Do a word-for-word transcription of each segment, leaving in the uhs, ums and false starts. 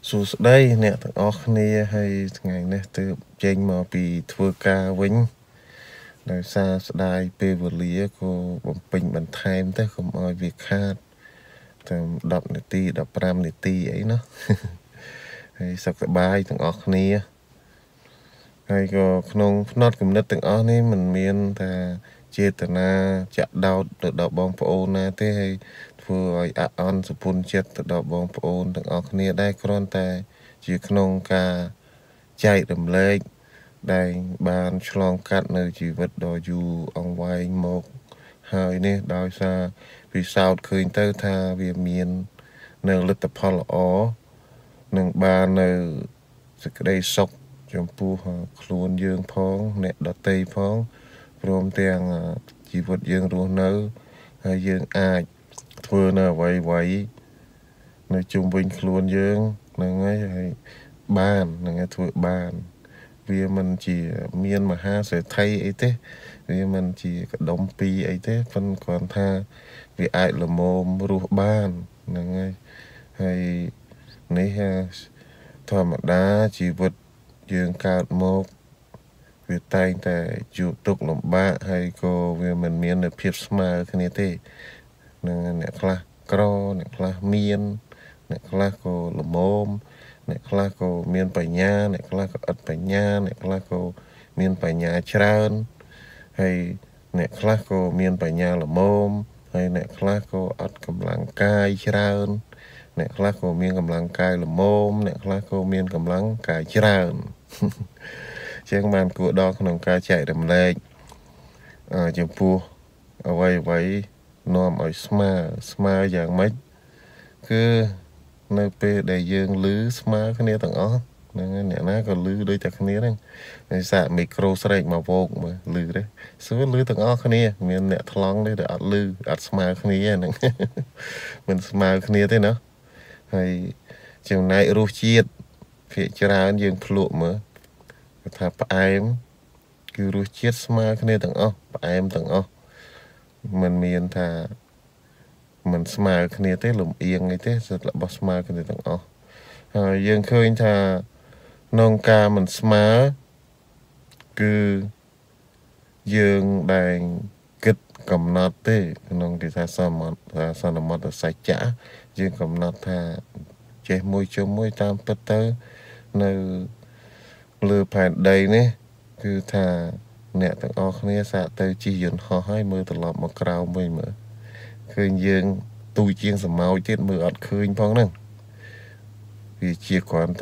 សួស្តីអ្នកទាំងអស់គ្នាហើយថ្ងៃនេះទើបចេញមកពីធ្វើការវិញដោយសារស្ដាយពេលវេលាក៏បំពេញបន្ថែមទៅកុំឲ្យវាខាតតែដប់នាទីដប់ប្រាំនាទីអីណាហើយសុខសប្បាយទាំងអស់គ្នាហើយក៏ក្នុងផ្នត់គំនិតទាំងអស់នេះមិនមានថាចេតនាចាក់ដោតទៅដល់បងប្អូនណាទេហើយធ្វើឲ្យអអន់សុភុនចិត្តទៅដល់បងប្អូនទាំងអស់គ្នាដែរគ្រាន់តែជាក្នុងការចែករំលែកដែលបានឆ្លងកាត់នៅជីវិតដ៏យូរអង្វែងមកហើយនេះដោយសារពិសោធន៍ឃើញទៅថាវាមាននៅលទ្ធផលល្អនឹងបាននៅសេចក្តីសុខចំពោះខ្លួនយើងផងអ្នកដទៃផងព្រមទាំងជីវិតយើងរស់នៅហើយយើងអាចធ្វើនៅអ្វីអ្វីនៅជុំវិញខ្លួនយើងហ្នឹងហើយហើយបានហ្នឹងហើយធ្វើបានវាមិនជាមានមហាសេដ្ឋីអីទេវាមិនជាកដុំពីរអីទេប៉ុន្តែគ្រាន់ថាវាអាចលមមរស់បានហ្នឹងហើយហើយនេះធម្មតាជីវិតយើងកើតមកវាតែងតែជួបទុក្ខលំបាកហើយក៏វាមិនមាននូវភាពស្មើគ្នាទេនឹងអ្នកខ្លះក្រអ្នកខ្លះមានអ្នកខ្លះក៏ល្មមអ្នកខ្លះក៏មានបញ្ញាអ្នកខ្លះក៏ឥតបញ្ញាអ្នកខ្លះក៏មានបញ្ញាច្រើនហើយអ្នកខ្លះក៏មានបញ្ញាល្មមហើយអ្នកខ្លះក៏អត់កម្លាំងកាយច្រើនអ្នកខ្លះក៏មានកម្លាំងកាយល្មមអ្នកខ្លះក៏មានកម្លាំងកាយច្រើនជាងបានគួរដល់ក្នុងការចែករំលែកចំពោះអ្វីអ្វីនាំឲ្យស្មើស្មើយ៉ាងម៉េចគឺនៅពេលដែលយើងឮស្មើគ្នាទាំងអស់ហ្នឹងអ្នកណាក៏ឮដូចតែគ្នាហ្នឹងហើយសាកមីក្រូស្រែកមកវោកមើលឮទេសួរឮទាំងអស់គ្នាមានអ្នកថ្លង់ទេដែលអត់ឮអត់ស្មើគ្នាហ្នឹងមិនស្មើគ្នាទេណាហើយចំណែករសជាតិភាគច្រើនយើងភ្លក់មើលថាផ្អែមគឺរសជាតិស្មើគ្នាទាំងអស់ផ្អែមទាំងអស់មិនមានថាមិនស្មើគ្នាទេលំអៀងអីទេសិតរបស់ស្មើគ្នាទាំងអស់ហើយយើងឃើញថាក្នុងការមិនស្មើគឺយើងដែលគិតកំណត់ទេក្នុងគេថាសន្មតថាសន្មតសច្ចៈយើងកំណត់ថាចេះមួយជុំមួយតាមពិតទៅនៅលើផែនដីនេះគឺថាអ្នកទាំងអស់គ្នាសាកទៅជិះយន្តហោះហើយមើលត្រឡប់មកក្រោមវិញមើលឃើញយើងទូជាងសម្ោចទៀតមើលអត់ឃើញផងហ្នឹងវាជាគ្រាន់តែ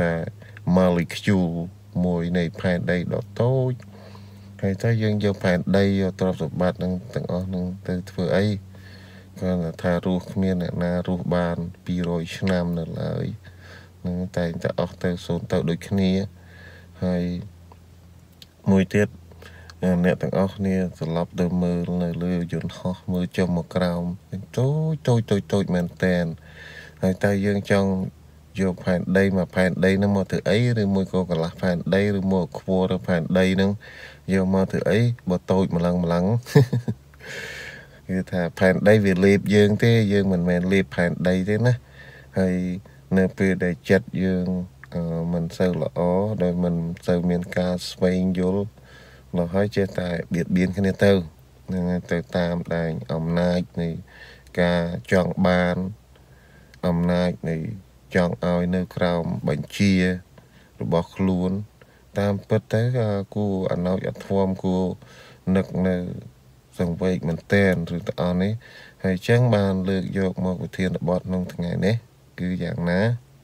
molecule មួយនៃផែនដីដ៏តូចហើយតែយើងយកផែនដីយកទ្រព្យសម្បត្តិហ្នឹងទាំងអស់ហ្នឹងទៅធ្វើអីគាត់ថារស់គ្មានអ្នកណារស់បានពីរយឆ្នាំនៅឡើយនឹងតែងតែអស់ទៅសូន្យទៅដូចគ្នាហើយមួយទៀតអ្នកទាំងអស់គ្នាត្រឡប់ទៅមើលនៅលើយន្តហោះមើលចុះមកក្រោមតូចតូចតូចតូចមែនតែនហើយតែយើងចង់យកផែនដីមកផែនដីហ្នឹងមកធ្វើអីឬមួយក៏កន្លះផែនដីឬមកខ្វល់ទៅផែនដីហ្នឹងយកមកធ្វើអីបើតូចម្លឹងម្លឹងគឺថាផែនដីវាលេបយើងទេយើងមិនមែនលេបផែនដីទេណាហើយនៅពេលដែលចិត្តយើងមិនសូវល្អដោយមិនសូវមានការស្វែងយល់ដល់ហើយចេះតែបៀតបៀនគ្នាទៅនឹងទៅតាមដែងអំណាចនៃការចង់បានអំណាចនៃចង់ឲ្យនៅក្រោមបញ្ជារបស់ខ្លួនតាមពិតទៅគួរអណោចអធមគួរនឹកនៅសង្វេគមែនតែនឬទាំងអស់នេះហើយចឹងបានលើកយកមកវិធានបទក្នុងថ្ងៃនេះគឺយ៉ាងណា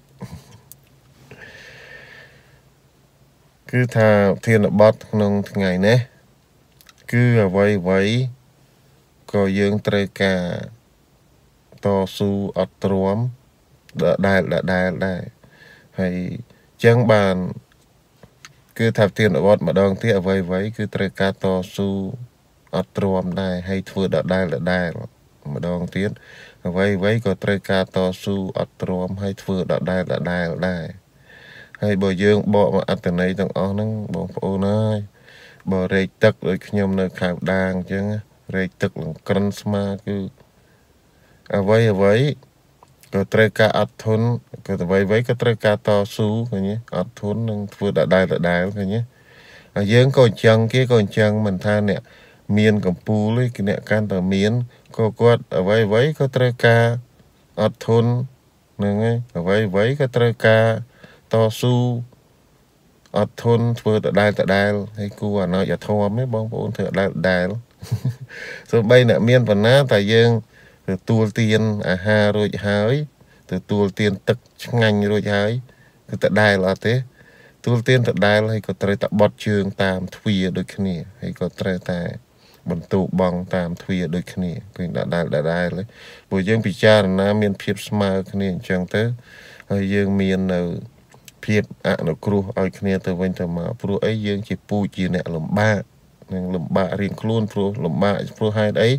គឺថាធានបទក្នុងថ្ងៃនេះគឺអ្វីអ្វីក៏យើងត្រូវការតស៊ូអត់ទ្រាំដែលដែលដែរហើយចឹងបានគឺថាធានបទម្ដងទៀតអ្វីអ្វីគឺត្រូវការតស៊ូអត់ទ្រាំដែរហើយធ្វើដដែលដដែលម្ដងទៀតអ្វីអ្វីក៏ត្រូវការតស៊ូអត់ទ្រាំហើយធ្វើដដែលដដែលដែរហើយបើយើងបកមកអត្តន័យទាំងអស់ហ្នឹងបងប្អូនអើយបើរែកទឹកដូចខ្ញុំនៅខៅដាងអញ្ចឹងរែកទឹកលង្ក្រិនស្មាគឺអ្វីអ្វី có trời cả ắt thốn có vậy vậy có trời cả to su cái nhé ắt thốn nâng vừa đã đai đã đai cái nhé à dương còn chăng kia còn chăng mình tha nè miên cầm pu lấy cái nè can tờ miên có quạt ở vậy vậy có trời cả ắt thốn nâng ấy ở vậy vậy có trời cả to su ắt thốn vừa đã đai đã đai hay cu à nó giờ thua mấy bông bông thừa đai đai rồi bây nè miên phần ná tại dương từ tua tiền à ha rồi hái từ tua tiền tức ngành rồi hái từ tại đài là thế tua tiền tại đài hay có trời tại bọt trường tam thuê đôi khi này hay có trời tại bẩn tụ bằng tam thuê đôi khi này cái đã đài đã đài lấy buổi dương bị cha là miền phiệp smile khi này chẳng tới hay dương miền ở phiệp à nó cru ở khi này từ bên từ mà pro ấy dương chỉ pu chỉ nè lầm ba lầm ba riêng luôn pro lầm ba pro hai đấy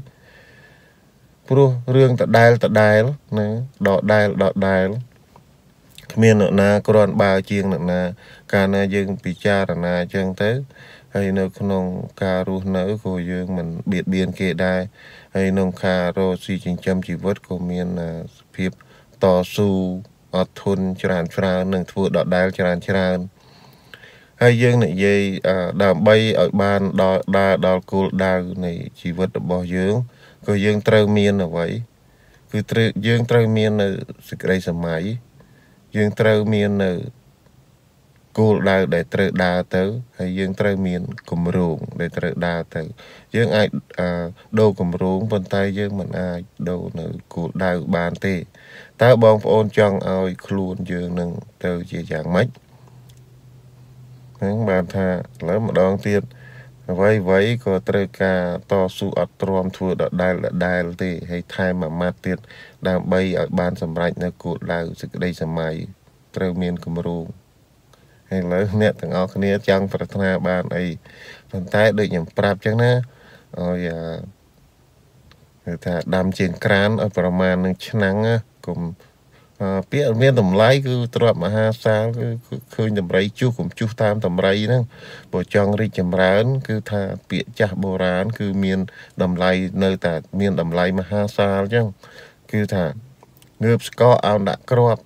pro riêng tại đài tại đài nè đọ đài đọ đài miền nọ na còn ba chiêng nọ na cả na dương bị cha là chẳng tới hay nó không cà ru nở của dương mình biệt biên kề đài hay nông cà ro si chính chăm chỉ vớt của miền là phiệp to su ở thôn tràn tràn nâng thua đọ đài tràn tràn hay dương này dây đàm bay ở ban đo đa đo cô đa này chỉ vớt bỏ dương có dương trâu miên là vậy cứ dương trâu miên là sự đây sớm máy dương trâu miên là cô đào để trâu đào tới hay dương trâu miên cùng ruộng để trâu đào tới dương ai đâu cùng ruộng bên tay dương mình ai đâu nữa cô đào bàn tê ta bong ôn chọn ai luôn dương nâng từ chỉ dạng mấy những bàn thà lấy một đòn tiền vậy vậy có trời cả to su ở tròn thua đợt đai là đai thì hay thay mà mát tiền đang bay ở ban sầm rạch nó cột là sự đây sầm mày trời miền Cameroon hay lấy nét thằng ao kia chẳng phải thằng ban ấy phần tay được nhầm prap chẳng na rồi người ta đam trên kran ởประมาณ นึง ឆ្នាំcùngពាក្យមានតម្លៃគឺទ្រព្យមហាសាលគឺឃើញតម្រៃជួសកុំជួសតាមតម្រៃហ្នឹងបើចង់រីកចម្រើនគឺថាពាក្យចាស់បុរាណគឺមានតម្លៃនៅតែមានតម្លៃមហាសាលអញ្ចឹងគឺថាងើបស្កកឲ្យដាក់គ្រាប់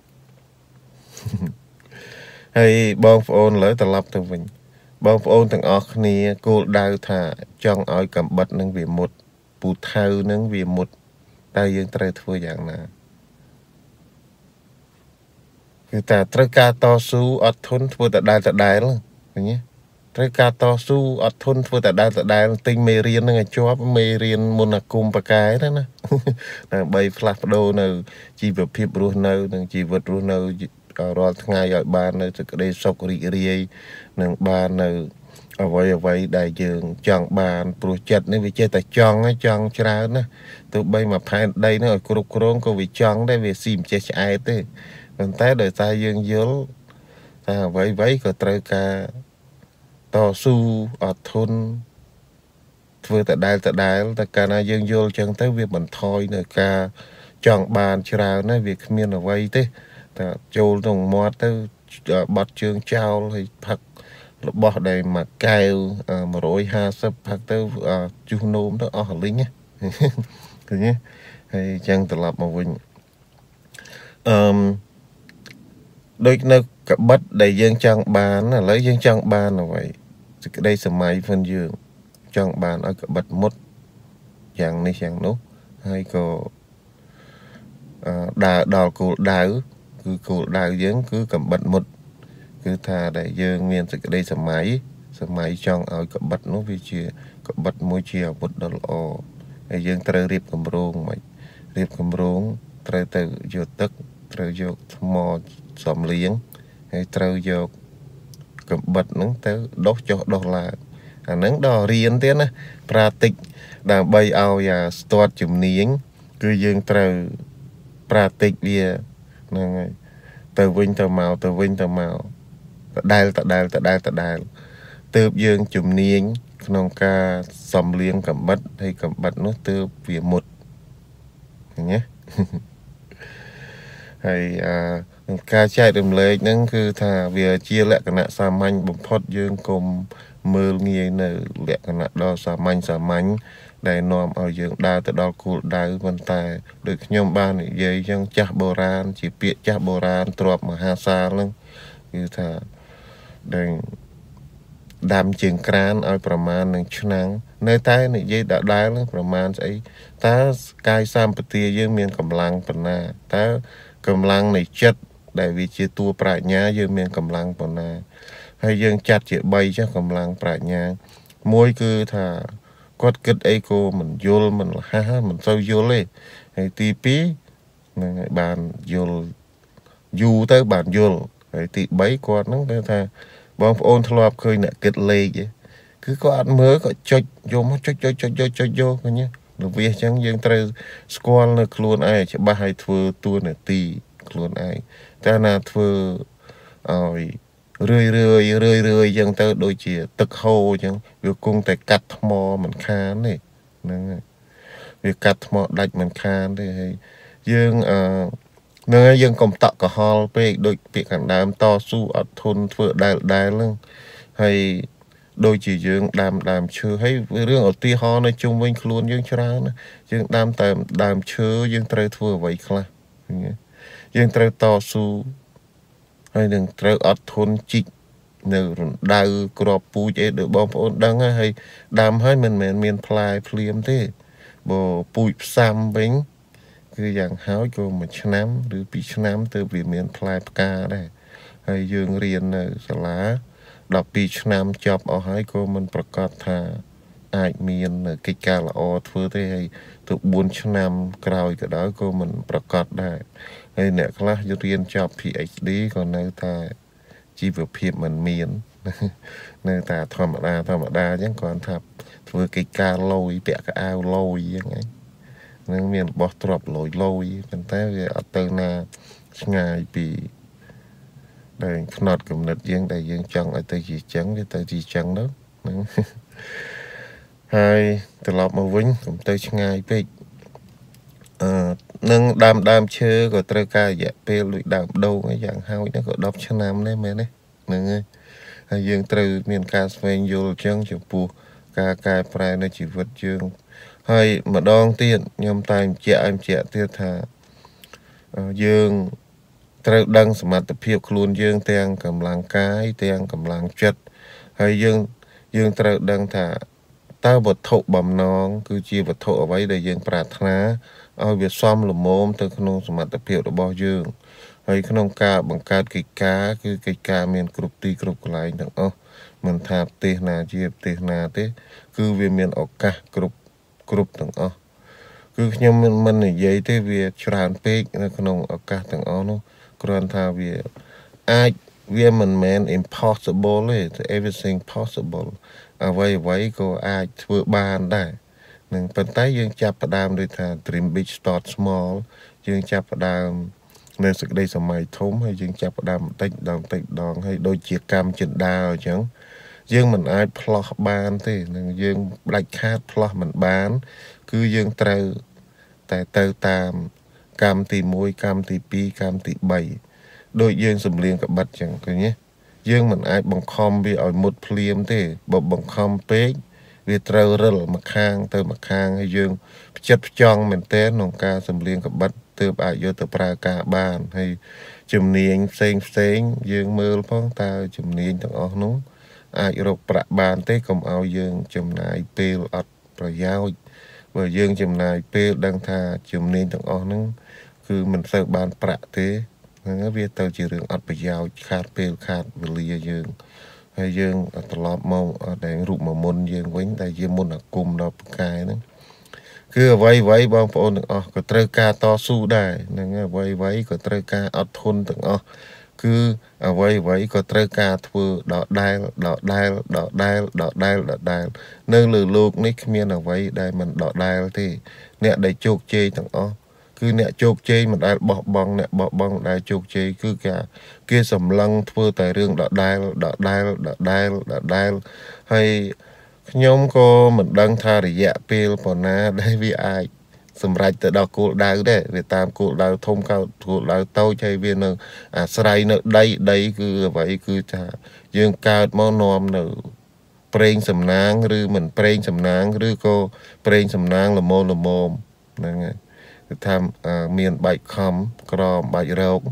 ហើយបងប្អូនលើត្រឡប់ទៅវិញបងប្អូនទាំងអស់គ្នាគោលដៅថាចង់ឲ្យកំបិតនឹងវាមុតពូថៅនឹងវាមុតតែយើងត្រូវធ្វើយ៉ាងណាគឺតែត្រូវការតស៊ូអត់ធន់ធ្វើតែដែលតែដែលឃើញទេត្រូវការតស៊ូអត់ធន់ធ្វើតែដែលតែដែលទិញមេរៀននឹងឲ្យជាប់មេរៀនមុនអាគមបកាយណាណាដើម្បីផ្លាស់ប្ដូរនៅជីវភាពរស់នៅនិងជីវិតរស់នៅរាល់ថ្ងៃឲ្យបាននៅសេចក្តីសុខរីករាយនិងបាននៅអ្វីអ្វីដែលយើងចង់បានព្រោះចិត្តនេះវាចេះតែចង់ចង់ច្រើនណាទោះបីមកផែនដីនេះឲ្យគ្រប់គ្រងក៏វាចង់ដែរវាស៊ីមិនចេះឆ្អែតទេប៉ុន្តែដោយសារយើងយល់ថាអ្វីអ្វីក៏ត្រូវការតស៊ូអត់ធន់ធ្វើតែដែលតែដែលតែកាលណាយើងយល់ចឹងទៅវាបន្ថយនៅការចង់បានច្រើនណាវាគ្មានអ្វីទេតែចូលក្នុងមាត់ទៅបត់ជើងចោលហើយផឹករបស់ដែលមួយកែវmột trăm hai mươiផឹកទៅជុះនោមទៅអស់លីងណាឃើញទេហើយចឹងត្រឡប់មកវិញអឺដូចនៅកបិតដែលយើងចង់បានឥឡូវយើងចង់បានអ្វីសេចក្តីសម័យផងយើងចង់បានឲ្យកបិតមុតយ៉ាងនេះយ៉ាងនោះហើយក៏អឺដើរដល់គោលដៅគឺគោលដៅយើងគឺកបិតមុតគឺថាដែលយើងមានសេចក្តីសម័យសម័យចង់ឲ្យកបិតនោះវាជាកបិតមួយជាអាវុធដ៏ល្អហើយយើងត្រូវរៀបគម្រោងមិនរៀបគម្រោងត្រូវទៅយកទឹកត្រូវយកថ្មសំលៀងហើយត្រូវយកកបិតហ្នឹងទៅដុសចុះដុសឡើងអាហ្នឹងដល់រៀនទៀតណាប្រាតិកដើម្បីឲ្យស្ទាត់ជំនាញគឺយើងត្រូវប្រាតិកវាហ្នឹងហើយទៅវិញទៅមកទៅវិញទៅមកដដែលដដែលដដែលដដែលទើបយើងជំនាញក្នុងការសំលៀងកំបិតហើយកំបិតនោះទើបវាមុតឃើញទេហើយអឺការចែករំលែកហ្នឹងគឺថាវាជាលក្ខណៈសាមញ្ញបំផុតយើងកុំមើលងាយនៅលក្ខណៈដ៏សាមញ្ញសាមញ្ញដែលនាំឲ្យយើងដើរទៅដល់គោលដៅប៉ុន្តែដូចខ្ញុំបាននិយាយចឹងចាស់បុរាណជាពាក្យចាស់បុរាណទ្របមហាសាលហ្នឹងគឺថាដែលដាំជើងក្រានឲ្យប្រមាណនឹងឆ្នាំងនៅតែនិយាយដដែលហ្នឹងប្រមាណស្អីតើកាយសម្បទាយើងមានកម្លាំងប៉ុណ្ណាតើកម្លាំងនៃចិត្តដែលវាជាតួប្រាជ្ញាយើងមានកម្លាំងប៉ុណ្ណាហើយយើងចាត់ជាបីចុះកម្លាំងប្រាជ្ញាមួយគឺថាគាត់គិតអីក៏មិនយល់មិនលះមិនសូវយល់ទេហើយទីពីរហ្នឹងហើយបានយល់យូរទៅបានយល់ហើយទីបីគាត់ហ្នឹងគឺថាបងប្អូនធ្លាប់ឃើញអ្នកគិតលេខគឺគាត់អត់មើលក៏ចុចយកមកចុចចុចចុចចុចចុចយកឃើញរបៀបអញ្ចឹងយើងត្រូវស្គាល់នៅខ្លួនឯងច្បាស់ឲ្យធ្វើតួនាទីខ្លួនឯងតែណាធ្វើឲ្យរឿយរឿយរឿយរឿយអញ្ចឹងទៅដូចជាទឹកហូរអញ្ចឹងវាគង់តែកាត់ថ្មមិនខានទេហ្នឹងហើយវាកាត់ថ្មដាច់មិនខានទេហើយយើងអឺនឹងហើយយើងកុំតក់កុហលពេកដូចពាក្យខាងដើមតស៊ូអត់ធន់ធ្វើដែលដែលហ្នឹងហើយដូចជាយើងដាំដើមឈើហើយរឿងឧទាហរណ៍នៅជុំវិញខ្លួនយើងច្រើនណាយើងដាំតែដើមឈើយើងត្រូវធ្វើអ្វីខ្លះយើងត្រូវតស៊ូហើយនឹងត្រូវអត់ធន់ជីកនៅរណ្ដៅក្របពូជអីដូចបងប្អូនដឹងហើយដាំហើយមិនមែនមានផ្លែភ្លាមទេបើពូជផ្សាំវិញគឺយ៉ាងហោចក៏មួយឆ្នាំឬពីរឆ្នាំទៅវាមានផ្លែផ្កាដែរហើយយើងរៀននៅសាលាដប់ពីរឆ្នាំចប់អស់ហើយក៏មិនប្រកាសថាអាចមានកិច្ចការល្អធ្វើទេហើយទៅបួនឆ្នាំក្រោយក៏ដោយក៏មិនប្រកាសដែរហើយអ្នកខ្លះរៀនចប់ PhD ក៏នៅតែជីវភាពមិនមាននៅតែធម្មតាធម្មតាអញ្ចឹងគាត់ថាធ្វើកិច្ចការលយពាក់កៅអៅលយអញ្ចឹងនឹងមានរបស់ទ្របលយលយប៉ុន្តែវាអត់ទៅណាឆ្ងាយពីដែលផ្នត់គំនិតយើងដែលយើងចង់ឲ្យទៅជាចឹងវាទៅជាចឹងទៅហ្នឹងហើយត្រឡប់មកវិញកុំទៅឆ្ងាយពេកអឺនឹងដើមដើមឈើក៏ត្រូវការរយៈពេលដូចដើមដូងយ៉ាងហោចហ្នឹងក៏ដប់ឆ្នាំដែរមែនទេហ្នឹងហើយហើយយើងត្រូវមានការស្វែងយល់ចឹងចំពោះការកែប្រែនៅជីវិតយើងហើយម្ដងទៀតខ្ញុំតែបញ្ជាក់ឲ្យបញ្ជាក់ទៀតថាយើងត្រូវដឹងសមត្ថភាពខ្លួនយើងទាំងកម្លាំងកាយទាំងកម្លាំងចិត្តហើយយើងយើងត្រូវដឹងថាតើវត្ថុបំណងគឺជាវត្ថុអ្វីដែលយើងប្រាថ្នាឲ្យវាសមល្មមទៅក្នុងសមត្ថភាពរបស់យើងហើយក្នុងការបង្កើតកិច្ចការគឺកិច្ចការមានគ្រប់ទីគ្រប់កន្លែងទាំងអស់មិនថាប្រទេសណាជាប្រទេសណាទេគឺវាមានឱកាសគ្រប់គ្រប់ទាំងអស់គឺខ្ញុំមិនមិននិយាយទេវាច្រើនពេកនៅក្នុងឱកាសទាំងអស់នោះគ្រាន់ថាវាអាចវាមិនមែន impossible ទេ everything possible អ្វីអ្វីក៏អាចធ្វើបានដែរនឹងប៉ុន្តែយើងចាប់ផ្ដើមដូចថា dream big start small យើងចាប់ផ្ដើមនៅសេចក្តីសម័យធំហើយយើងចាប់ផ្ដើមបន្តិចម្ដងបន្តិចម្ដងហើយដូចជាកម្មចិន្តាអញ្ចឹងយើងមិនអាចផ្លោះបានទេនឹងយើងផ្ដាច់ខាតផ្លោះមិនបានគឺយើងត្រូវតែទៅតាមកម្មទីមួយកម្មទីពីរកម្មទីបីដូចយើងសំលៀងកបិតចឹងឃើញទេយើងមិនអាចបង្ខំវាឲ្យមុតភ្លាមទេបើបង្ខំពេកវាត្រូវរិលមកខាងទៅមកខាងហើយយើងផ្ចិតផ្ចង់មែនទែនក្នុងការសំលៀងកបិតទើបអាចយកទៅប្រើការបានហើយជំនាញផ្សេងផ្សេងយើងមើលផងតើជំនាញទាំងអស់នោះអាចរកប្រាក់បានទេកុំឲ្យយើងចំណាយពេលអត់ប្រយោជន៍បើយើងចំណាយពេលដឹងថាជំនាញទាំងអស់ហ្នឹងគឺមិនសូវបានប្រាក់ទេហ្នឹងវាទៅជារឿងអត់ប្រយោជន៍ខាតពេលខាតវេលាយើងហើយយើងត្រឡប់មកតែរូបមមុនយើងវិញតែជាមុនអាគមដល់ផ្កាយហ្នឹងគឺអ្វីអ្វីបងប្អូនទាំងអស់ក៏ត្រូវការតស៊ូដែរហ្នឹងអ្វីអ្វីក៏ត្រូវការអត់ធន់ទាំងអស់គឺអ្វីអ្វីក៏ត្រូវការធ្វើដដែលដដែលដដែលដដែលដដែលនៅលើโลกនេះគ្មានអ្វីដែលមិនដដែលទេអ្នកដែលជោគជ័យទាំងអស់គឺអ្នកជោគជ័យមិនដែលបោះបង់អ្នកបោះបង់ដែលជោគជ័យគឺគេគេសម្លឹងធ្វើតែរឿងដដែលដដែលដដែលដដែលហើយខ្ញុំក៏មិនដឹងថារយៈពេលប៉ុណ្ណាដែលវាអាចសម្រេចទៅដល់គោលដៅដែរវាតាមគោលដៅធំកោគោលដៅតូចហើយវានៅអាស្រ័យនៅដីដីគឺអ្វីគឺថាយើងកើតមកនាំនៅប្រេងសំណាងឬមិនប្រេងសំណាងឬក៏ប្រេងសំណាងល្មមល្មមហ្នឹងហើយគឺថាមានបាច់ខំក្រមបាច់រោគ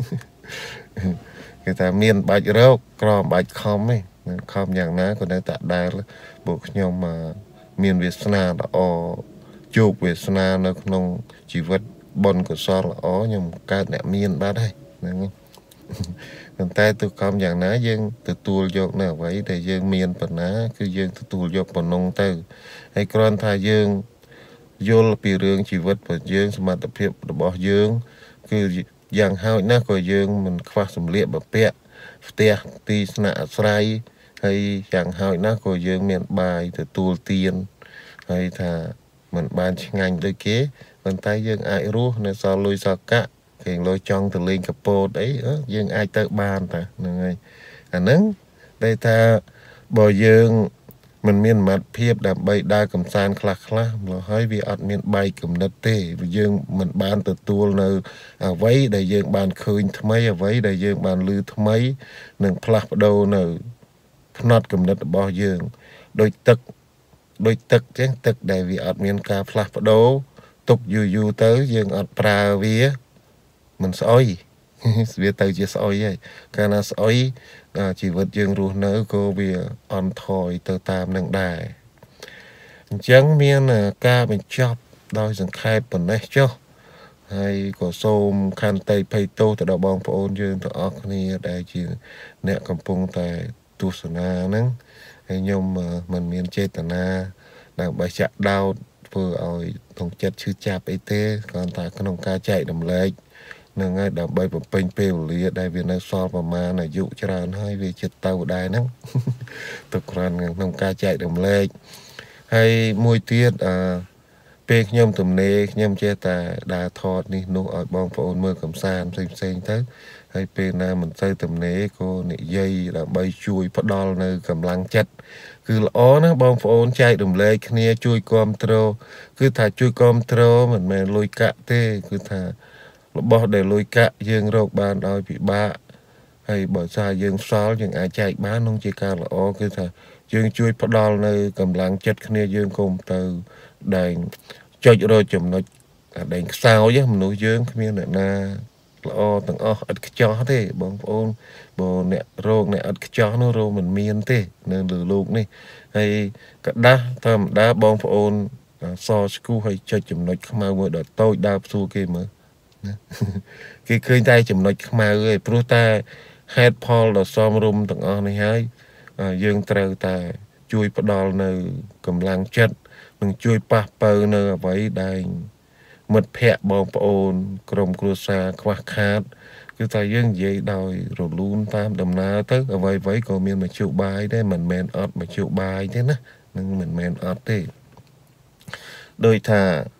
គឺថាមានបាច់រោគក្រមបាច់ខំឯងខំយ៉ាងណាក៏នៅតែដែលពួកខ្ញុំមានវាសនាល្អជោគវាសនានៅក្នុងជីវិតបុណ្យកុសលល្អខ្ញុំកើតអ្នកមានបាទហើយហ្នឹងប៉ុន្តែទោះខំយ៉ាងណាយើងទទួលយកនៅអ្វីដែលយើងមានប៉ុណ្ណាគឺយើងទទួលយកប៉ុណ្ណឹងទៅហើយគ្រាន់ថាយើងយល់ពីរឿងជីវិតរបស់យើងសមត្ថភាពរបស់យើងគឺយ៉ាងហោចណាស់ក៏យើងមិនខ្វះសម្លៀកបំពាក់ផ្ទះទីស្នាក់អាស្រ័យហើយយ៉ាងហោចណាស់ក៏យើងមានបាយទទួលទានហើយថាមិនបានឆ្ងាញ់ដូចគេប៉ុន្តែយើងអាចរស់នៅសល់លុយសល់កាក់គេងលុយចង់ទៅលេងកពតអីយើងអាចទៅបានតាហ្នឹងហើយអាហ្នឹងតែថាបើយើងមិនមានសមត្ថភាពដើម្បីដើរកំសាន្តខ្លះខ្លះម្ល៉េះហើយវាអត់មានបែកគំនិតទេយើងមិនបានទទួលនៅអ្វីដែលយើងបានឃើញថ្មីអ្វីដែលយើងបានឮថ្មីនឹងផ្លាស់ប្ដូរនៅផ្នត់គំនិតរបស់យើងដោយទឹកដោយទឹកចឹងទឹកដែលវាអត់មានការផ្លាស់ប្ដូរទុកយូរយូរទៅយើងអត់ប្រើវាមិនស្អុយវាទៅជាស្អុយហើយកាលណាស្អុយជីវិតយើងរស់នៅក៏វាអន់ថយទៅតាមនឹងដែរអញ្ចឹងមានការបញ្ចប់ដោយសង្ខេបប៉ុណ្ណេះចុះហើយក៏សូមខន្តីភ័យទោសទៅដល់បងប្អូនយើងទាំងអស់គ្នាដែលជាអ្នកកំពុងតែទស្សនាហ្នឹងហើយខ្ញុំមិនមានចេតនាដើម្បីចាក់ដោតធ្វើឲ្យក្នុងចិត្តឈឺចាប់អីទេគ្រាន់តែក្នុងការចែករំលែកនឹងហើយដើម្បីបំពេញពេលវេលាដែលវានៅសល់ប្រមាណអាយុច្រើនហើយវាចិត្តទៅដែរហ្នឹងទៅគ្រាន់ក្នុងការចែករំលែកហើយមួយទៀតអឺពេលខ្ញុំទំនេរខ្ញុំចេះតែដើរថតនេះនោះឲ្យបងប្អូនមើលកំសាន្តផ្សេងៗទៅហើយពេលណាមិនទៅទំនេរក៏និយាយដើម្បីជួយផ្ដល់នៅកម្លាំងចិត្តគឺល្អណាស់បងប្អូនចែករំលែកគ្នាជួយគាំទ្រគឺថាជួយគាំទ្រមិនមែនលុយកាក់ទេគឺថារបស់ដែលលុយកាក់យើងរកបានដោយពិបាកហើយបើថាយើងសល់យើងអាចចែកបាននោះជាការល្អគឺថាយើងជួយផ្ដល់នៅកម្លាំងចិត្តគ្នាយើងកុំទៅដែងចុចរកចំណុចដែងខ្សោយមនុស្សយើងគ្មានអ្នកណាល្អទាំងអស់ឥតខ្ចោះទេបងប្អូនបើអ្នករោគអ្នកឥតខ្ចោះនោះរោគមិនមានទេនៅលើលោកនេះហើយកដាស់ធម្មតាបងប្អូនសស្គូហើយចុចចំណុចខ្មៅមួយដល់តូចដើរព្យួរគេមើលគេឃើញតែចំណុចខ្មៅឯងព្រោះតែហេតុផលដ៏សមរម្យទាំងអស់នេះហើយយើងត្រូវតែជួយផ្ដល់នៅកម្លាំងចិត្តនិងជួយប៉ះប៉ូវនៅអ្វីដែលមិត្តភ័ក្តិបងប្អូនក្រុមគ្រួសារខ្វះខាតគឺថាយើងនិយាយដោយរលូនតាមដំណើរទៅអ្វីអ្វីក៏មានមជ្ឈបាយដែរមិនមែនអត់មជ្ឈបាយទេណានឹងមិនមែនអត់ទេដោយថា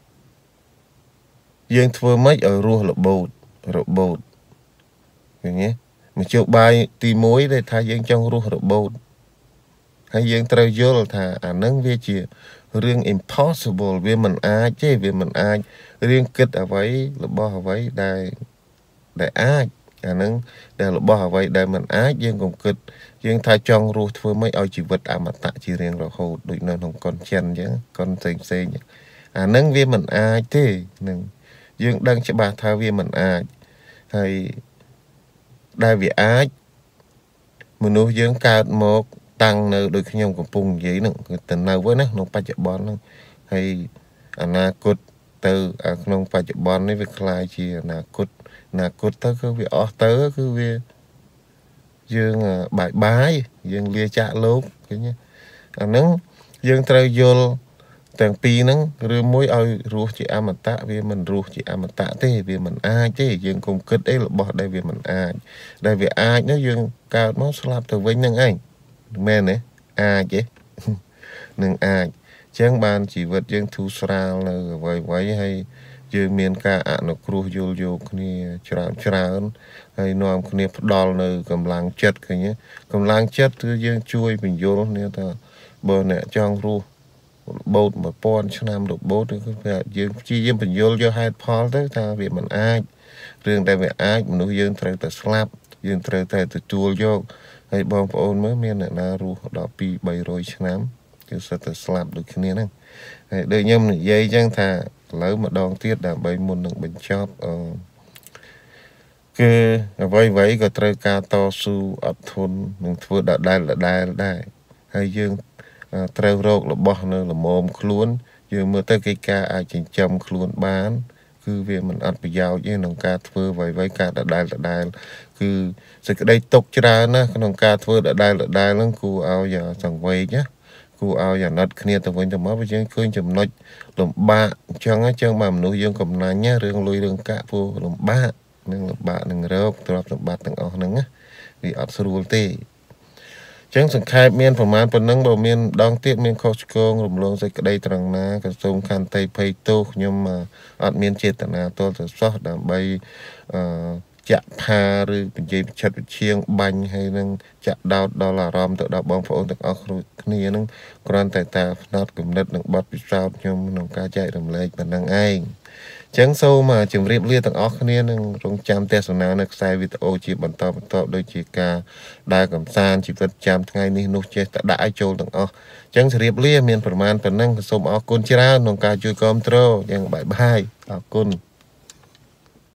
យើងធ្វើម៉េចឲ្យរស់របូតរបូតឃើញទេមជ្ឈបាយទីមួយដែលថាយើងចង់រស់របូតហើយយើងត្រូវយល់ថាអានឹងវាជារឿង impossible វាមិនអាចទេវាមិនអាចរៀងគិតអ្វីរបស់អ្វីដែលដែលអាចអានឹងដែលរបស់អ្វីដែលមិនអាចយើងកុំគិតយើងថាចង់រស់ធ្វើម៉េចឲ្យជីវិតអមតៈជារៀងរហូតដូចនៅក្នុងកុនចិនអញ្ចឹងកុនផ្សេងផ្សេងអានឹងវាមិនអាចទេនឹងយើងដឹងច្បាស់ថាវាមិនអាចហើយដែលវាអាចមនុស្សយើងកើតមកតាំងនៅដូចខ្ញុំកំពុងនិយាយហ្នឹងគឺទៅនៅវិញណាក្នុងបច្ចុប្បន្នហ្នឹងហើយអនាគតទៅក្នុងបច្ចុប្បន្ននេះវាคล้ายជាអនាគតអនាគតទៅគឺវាអស់ទៅគឺវាយើងបាយបាយយើងលាចាក់លោកឃើញអាហ្នឹងយើងត្រូវយល់ទាំងពីរហ្នឹងឬមួយឲ្យរស់ជាអមតៈវាមិនរស់ជាអមតៈទេវាមិនអាចទេយើងកុំគិតអីរបស់ដែលវាមិនអាចដែលវាអាចនោះយើងកើតមកស្លាប់ទៅវិញហ្នឹងឯងមែនទេអាចទេនឹងអាចអញ្ចឹងបានជីវិតយើងធូរស្រាលនៅអ្វីអ្វីហើយយើងមានការអនុគ្រោះយល់យោគគ្នាច្រើនច្រើនហើយនាំគ្នាផ្ដល់នៅកម្លាំងចិត្តឃើញទេកម្លាំងចិត្តគឺយើងជួយបញ្យល់គ្នាថាបើអ្នកចង់រស់របូតមួយពាន់ឆ្នាំរបូតគឺយើងព្យាយាមបញ្យល់យកហេតុផលទៅថាវាមិនអាចរឿងដែលវាអាចមនុស្សយើងត្រូវតែស្លាប់យើងត្រូវតែទទួលយកហើយបងប្អូនមើលមានអ្នកណារស់ដល់ពីរបីរយឆ្នាំគឺសិតតែស្លាប់ដូចគ្នាហ្នឹងហើយដូចខ្ញុំនិយាយអញ្ចឹងថាឥឡូវម្ដងទៀតដើម្បីមុននឹងបញ្ចប់អឺគឺអ្វីអ្វីក៏ត្រូវការតស៊ូអត់ធន់នឹងធ្វើដដែលដដែលដែរហើយយើងត្រូវរករបស់នៅល្មមខ្លួនយើងមើលទៅកិច្ចការអាចចិញ្ចឹមខ្លួនបានគឺវាមិនអត់ប្រយោជន៍ទេក្នុងការធ្វើអ្វីអ្វីការដដែលដដែលគឺសេចក្តីទុកច្រើនណាស់ក្នុងការធ្វើដដែលដដែលហ្នឹងគួរឲ្យសង្វេគណាគួរឲ្យអាណិតគ្នាទៅវិញទៅមកបើយើងឃើញចំណុចលំបាកអញ្ចឹងអញ្ចឹងបើមនុស្សយើងកំណាញ់ណារឿងលុយរឿងកាក់ព្រោះលំបាកនឹងលំបាកនឹងរកទ្រព្យសម្បត្តិទាំងអស់ហ្នឹងណាវាអត់ស្រួលទេចឹងសង្ខេបមានប្រមាណប៉ុណ្ណឹងបើមានដងទៀតមានខុសឆ្គងរំលងសេចក្តីត្រង់ណាក៏សូមខន្តីភ័យទោសខ្ញុំអត់មានចេតនាទាល់តែសោះដើម្បីអឺចាក់ផាឬបញ្ជាប្រឆិតវិឈៀងបាញ់ហើយនឹងចាក់ដោតដល់អារម្មណ៍ទៅដល់បងប្អូនទាំងអស់គ្នានឹងគ្រាន់តែតាផ្នែកគំនិតនិងបទពិសោធន៍ខ្ញុំក្នុងការចែករំលែកប៉ុណ្ណឹងឯងចឹងសូមជម្រាបលាទាំងអស់គ្នានឹងរងចាំទស្សនានៅខ្សែវីដេអូជាបន្តបន្ទាប់ដូចជាការដើរកម្សាន្តជីវិតចាំថ្ងៃនេះនោះចេះតែដាក់ឲ្យចូលទាំងអស់ចឹងជម្រាបលាមានប្រមាណប៉ុណ្ណឹងសូមអរគុណច្រើនក្នុងការជួយគាំទ្រយ៉ាងបាយបាយអរគុណ